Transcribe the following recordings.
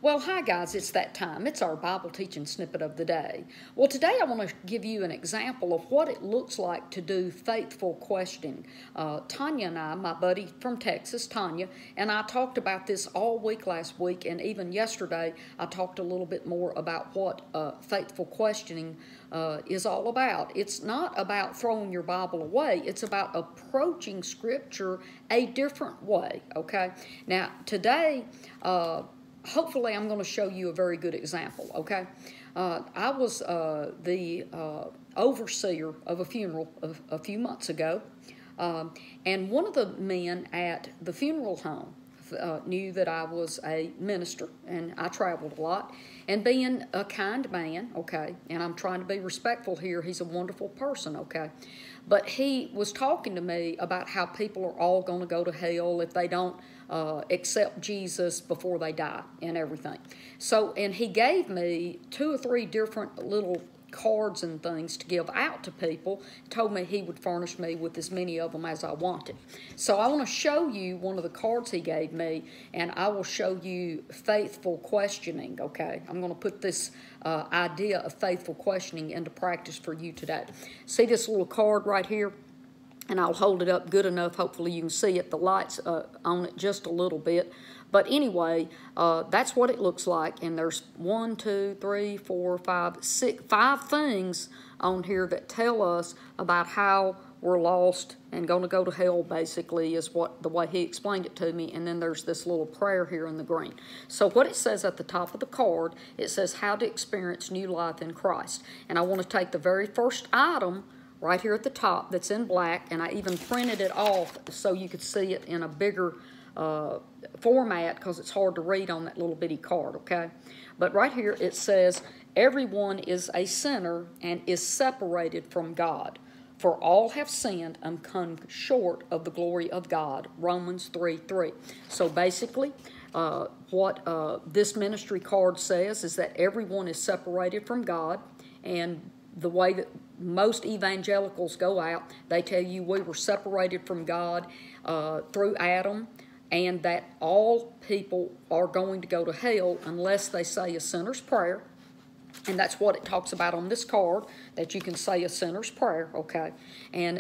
Well, hi guys, it's that time. It's our Bible teaching snippet of the day. Well, today I want to give you an example of what it looks like to do faithful questioning. Tanya and I, my buddy from Texas, Tanya, and I talked about this all week last week, and even yesterday I talked a little bit more about what faithful questioning is all about. It's not about throwing your Bible away. It's about approaching Scripture a different way, okay? Now, today, hopefully I'm going to show you a very good example, okay? I was the overseer of a funeral a few months ago, and one of the men at the funeral home knew that I was a minister, and I traveled a lot, and being a kind man, okay, and I'm trying to be respectful here, he's a wonderful person, okay, but he was talking to me about how people are all going to go to hell if they don't accept Jesus before they die and everything. So, and he gave me 2 or 3 different little cards and things to give out to people. Told me he would furnish me with as many of them as I wanted. So I want to show you one of the cards he gave me, and I will show you faithful questioning, okay? I'm going to put this idea of faithful questioning into practice for you today. See this little card right here? And I'll hold it up good enough. Hopefully you can see it. The light's on it just a little bit. But anyway, that's what it looks like. And there's 1, 2, 3, 4, 5, 6, 5 things on here that tell us about how we're lost and going to go to hell, basically, is the way he explained it to me. And then there's this little prayer here in the green. So what it says at the top of the card, it says how to experience new life in Christ. And I want to take the very first item right here at the top that's in black, and I even printed it off so you could see it in a bigger format because it's hard to read on that little bitty card, okay? But right here it says, everyone is a sinner and is separated from God, for all have sinned and come short of the glory of God, Romans 3:3. So basically, what this ministry card says is that everyone is separated from God, and the way that most evangelicals go out, they tell you we were separated from God through Adam, and that all people are going to go to hell unless they say a sinner's prayer. And that's what it talks about on this card, that you can say a sinner's prayer, okay, and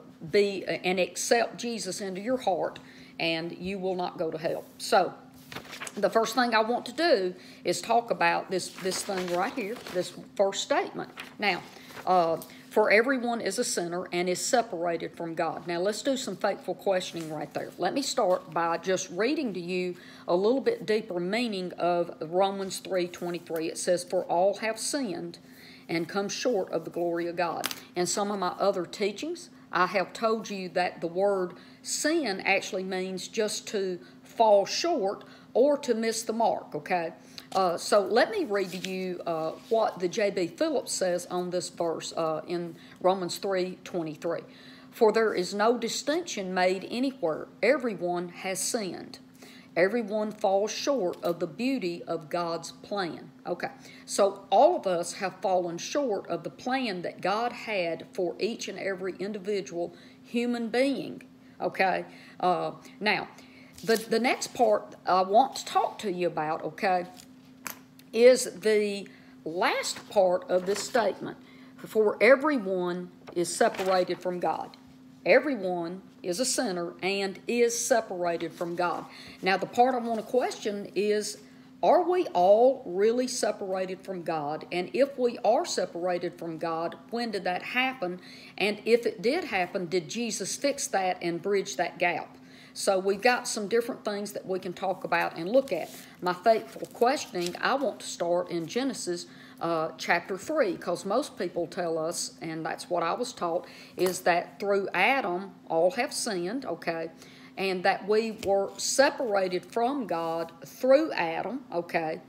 accept Jesus into your heart, and you will not go to hell. So the first thing I want to do is talk about this thing right here, this first statement. Now, for everyone is a sinner and is separated from God. Now, let's do some faithful questioning right there. Let me start by just reading to you a little bit deeper meaning of Romans 3:23. It says, for all have sinned and come short of the glory of God. In some of my other teachings, I have told you that the word sin actually means just to fall short or to miss the mark, okay? So let me read to you what the J.B. Phillips says on this verse in Romans 3:23. For there is no distinction made anywhere. Everyone has sinned. Everyone falls short of the beauty of God's plan. Okay, so all of us have fallen short of the plan that God had for each and every individual human being. Okay, now, the next part I want to talk to you about, okay, is the last part of this statement. For everyone is separated from God. Everyone is a sinner and is separated from God. Now, the part I want to question is, are we all really separated from God? And if we are separated from God, when did that happen? And if it did happen, did Jesus fix that and bridge that gap? So we've got some different things that we can talk about and look at. My faithful questioning, I want to start in Genesis chapter 3, because most people tell us, and that's what I was taught, is that through Adam all have sinned, okay, and that we were separated from God through Adam, okay,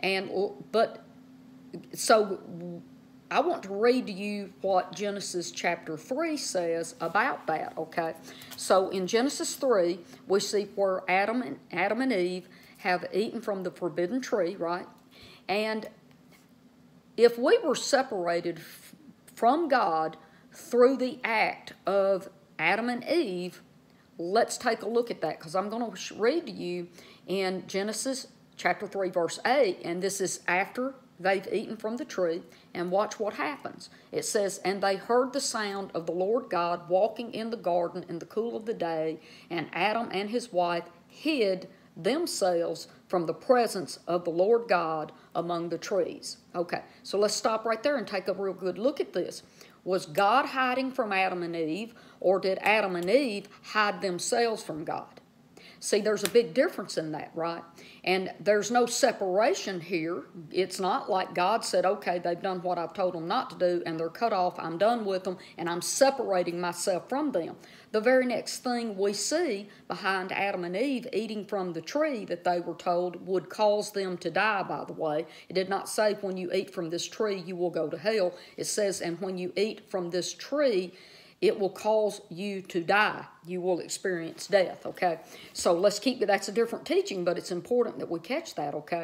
so I want to read to you what Genesis chapter 3 says about that, okay? So in Genesis 3, we see where Adam and Eve have eaten from the forbidden tree, right? And if we were separated from God through the act of Adam and Eve, let's take a look at that, because I'm going to read to you in Genesis chapter 3, verse 8, and this is after they've eaten from the tree, and watch what happens. It says, and they heard the sound of the Lord God walking in the garden in the cool of the day, and Adam and his wife hid themselves from the presence of the Lord God among the trees. Okay, so let's stop right there and take a real good look at this. Was God hiding from Adam and Eve, or did Adam and Eve hide themselves from God? See, there's a big difference in that, right? And there's no separation here. It's not like God said, okay, they've done what I've told them not to do, and they're cut off, I'm done with them, and I'm separating myself from them. The very next thing we see behind Adam and Eve eating from the tree that they were told would cause them to die, by the way. It did not say when you eat from this tree, you will go to hell. It says, and when you eat from this tree, it will cause you to die. You will experience death, okay? So let's keep it. That's a different teaching, but it's important that we catch that, okay?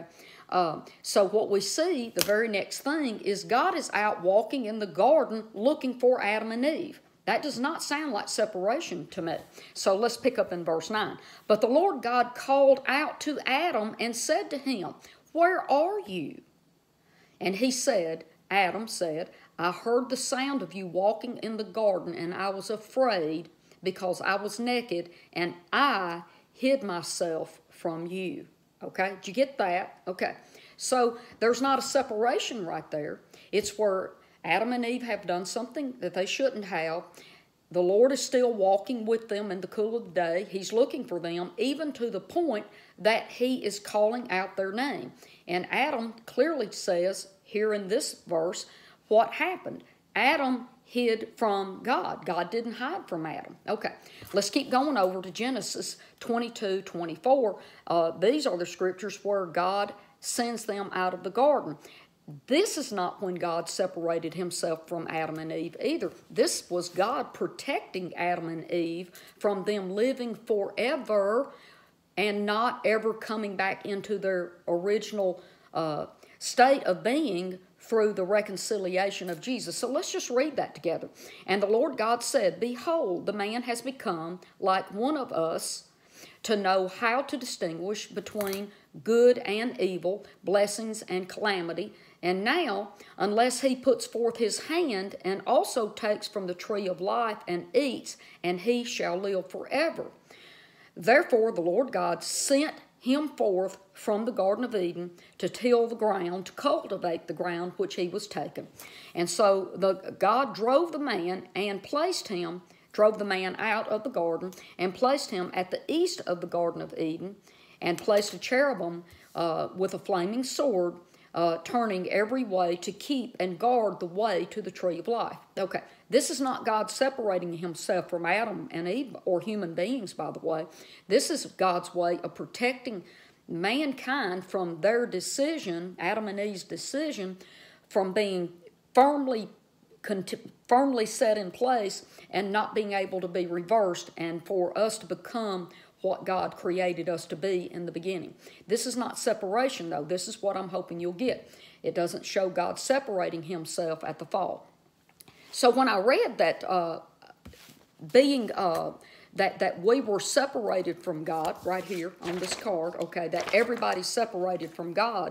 So what we see, the very next thing, is God is out walking in the garden looking for Adam and Eve. That does not sound like separation to me. So let's pick up in verse 9. But the Lord God called out to Adam and said to him, where are you? And he said, Adam said, I heard the sound of you walking in the garden, and I was afraid because I was naked, and I hid myself from you. Okay, did you get that? Okay, so there's not a separation right there. It's where Adam and Eve have done something that they shouldn't have. The Lord is still walking with them in the cool of the day. He's looking for them, even to the point that he is calling out their name. And Adam clearly says here in this verse, what happened? Adam hid from God. God didn't hide from Adam. Okay, let's keep going over to Genesis 22:24. These are the scriptures where God sends them out of the garden. This is not when God separated himself from Adam and Eve either. This was God protecting Adam and Eve from them living forever and not ever coming back into their original state of being through the reconciliation of Jesus. So let's just read that together. And the Lord God said, behold, the man has become like one of us to know how to distinguish between good and evil, blessings and calamity. And now, unless he puts forth his hand and also takes from the tree of life and eats, and he shall live forever. Therefore the Lord God sent him forth from the Garden of Eden to till the ground, to cultivate the ground which he was taken. And so God drove the man out of the garden and placed him at the east of the Garden of Eden, and placed a cherubim with a flaming sword, turning every way to keep and guard the way to the tree of life. Okay, this is not God separating himself from Adam and Eve, or human beings, by the way. This is God's way of protecting mankind from their decision, Adam and Eve's decision, from being firmly set in place and not being able to be reversed, and for us to become what God created us to be in the beginning. This is not separation, though. This is what I'm hoping you'll get. It doesn't show God separating himself at the fall. So when I read that that we were separated from God, right here on this card, okay, that everybody's separated from God,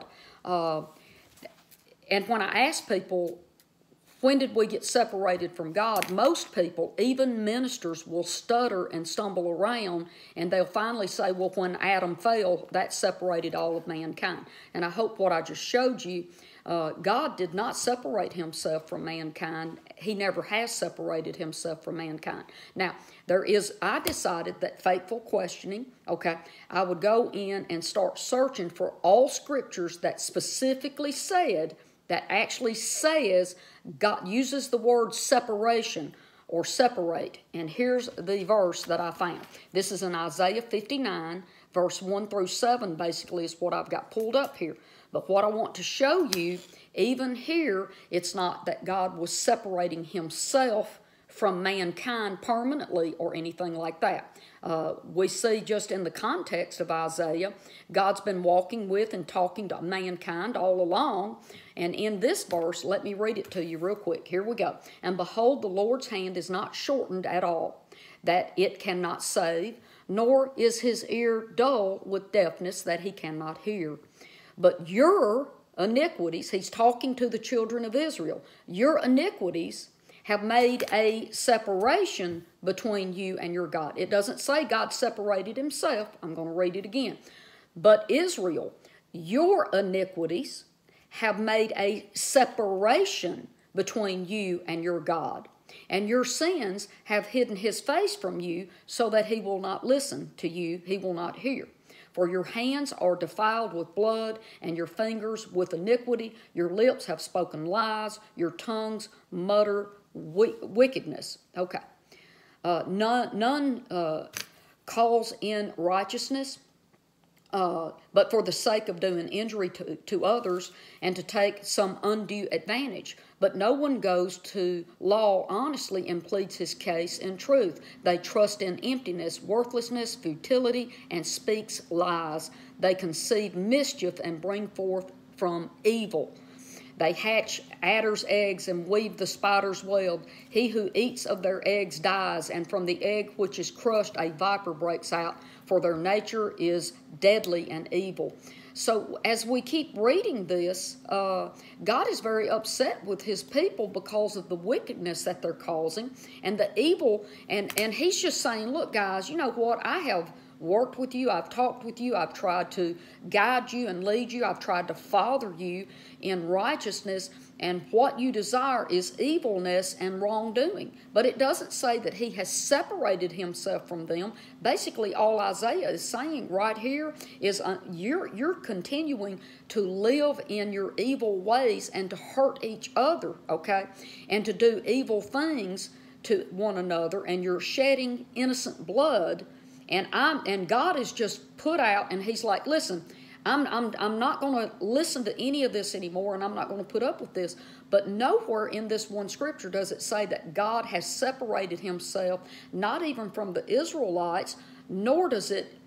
and when I ask people, when did we get separated from God? Most people, even ministers, will stutter and stumble around, and they'll finally say, well, when Adam fell, that separated all of mankind. And I hope what I just showed you, God did not separate himself from mankind. He never has separated himself from mankind. Now, I decided that faithful questioning, okay, I would go in and start searching for all scriptures that specifically said, that actually says God uses the word separation or separate. And here's the verse that I found. This is in Isaiah 59, verse 1 through 7, basically is what I've got pulled up here. But what I want to show you, even here, it's not that God was separating himself from mankind permanently or anything like that. We see just in the context of Isaiah, God's been walking with and talking to mankind all along. And in this verse, let me read it to you real quick. Here we go. And behold, the Lord's hand is not shortened at all, that it cannot save, nor is his ear dull with deafness that he cannot hear. But your iniquities, he's talking to the children of Israel, your iniquities have made a separation between you and your God. It doesn't say God separated himself. I'm going to read it again. But Israel, your iniquities have made a separation between you and your God. And your sins have hidden his face from you so that he will not listen to you, he will not hear. For your hands are defiled with blood, and your fingers with iniquity. Your lips have spoken lies, your tongues mutter wickedness. Okay. None calls in righteousness, but for the sake of doing injury to others and to take some undue advantage. But no one goes to law honestly and pleads his case in truth. They trust in emptiness, worthlessness, futility, and speaks lies. They conceive mischief and bring forth from evil. They hatch adder's eggs and weave the spider's web. He who eats of their eggs dies, and from the egg which is crushed a viper breaks out, for their nature is deadly and evil. So as we keep reading this, God is very upset with his people because of the wickedness that they're causing and the evil. And he's just saying, look, guys, you know what? I have worked with you. I've talked with you. I've tried to guide you and lead you. I've tried to father you in righteousness. And what you desire is evilness and wrongdoing. But it doesn't say that he has separated himself from them. Basically, all Isaiah is saying right here is you're continuing to live in your evil ways and to hurt each other, okay? And to do evil things to one another, and you're shedding innocent blood. And God is just put out, and he's like, listen, I'm not going to listen to any of this anymore, and I'm not going to put up with this. But nowhere in this one scripture does it say that God has separated himself, not even from the Israelites, nor does it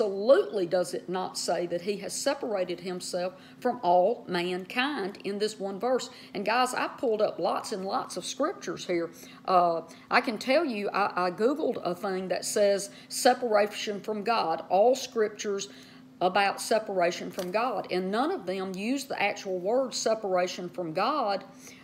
not say that he has separated himself from all mankind in this one verse. And guys, I pulled up lots and lots of scriptures here. I can tell you, I Googled a thing that says separation from God, all scriptures about separation from God, and none of them use the actual word separation from God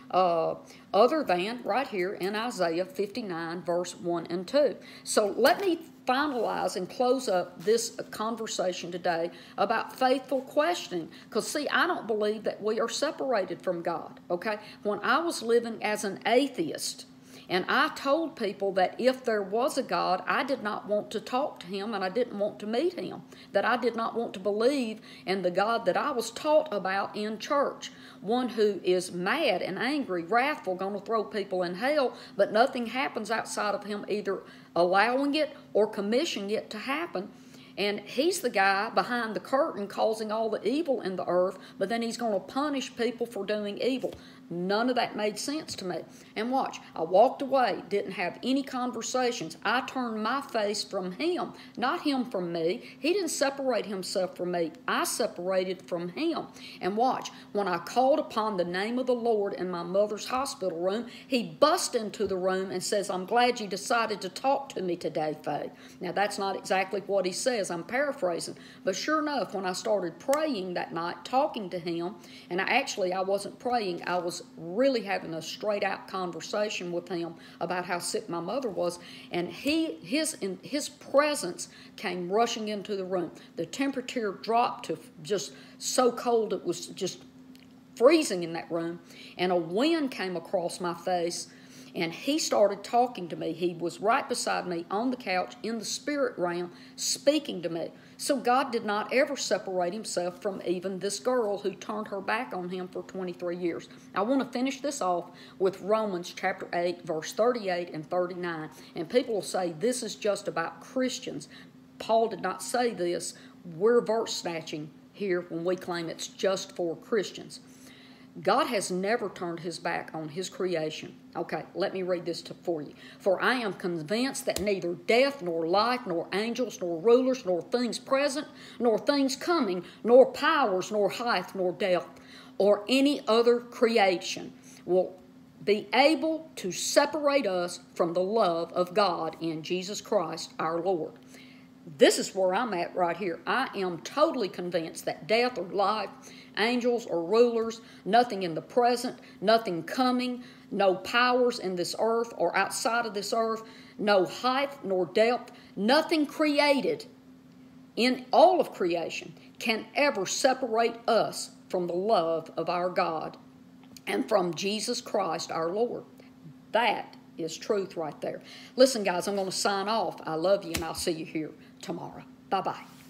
other than right here in Isaiah 59 verse 1 and 2. So let me finalize and close up this conversation today about faithful questioning, because see, I don't believe that we are separated from God, okay? When I was living as an atheist, and I told people that if there was a God, I did not want to talk to him and I didn't want to meet him, that I did not want to believe in the God that I was taught about in church, one who is mad and angry, wrathful, going to throw people in hell, but nothing happens outside of him either allowing it or commissioning it to happen. And he's the guy behind the curtain causing all the evil in the earth, but then he's going to punish people for doing evil. None of that made sense to me. And watch, I walked away, didn't have any conversations. I turned my face from him, not him from me. He didn't separate himself from me. I separated from him. And watch, when I called upon the name of the Lord in my mother's hospital room, he bust into the room and says, I'm glad you decided to talk to me today, Faye. Now, that's not exactly what he says. I'm paraphrasing. But sure enough, when I started praying that night, talking to him, and I wasn't praying, I was really having a straight out conversation with him about how sick my mother was, and his presence came rushing into the room. The temperature dropped to just so cold it was just freezing in that room, and a wind came across my face, and he started talking to me. He was right beside me on the couch in the spirit realm speaking to me. So God did not ever separate himself from even this girl who turned her back on him for 23 years. I want to finish this off with Romans chapter 8, verse 38 and 39. And people will say this is just about Christians. Paul did not say this. We're verse snatching here when we claim it's just for Christians. God has never turned his back on his creation. Okay, let me read this for you. For I am convinced that neither death, nor life, nor angels, nor rulers, nor things present, nor things coming, nor powers, nor height, nor depth, or any other creation will be able to separate us from the love of God in Jesus Christ our Lord. This is where I'm at right here. I am totally convinced that death or life, angels or rulers, nothing in the present, nothing coming, no powers in this earth or outside of this earth, no height nor depth, nothing created in all of creation can ever separate us from the love of our God and from Jesus Christ our Lord. That is truth right there. Listen, guys, I'm going to sign off. I love you, and I'll see you here tomorrow. Bye-bye.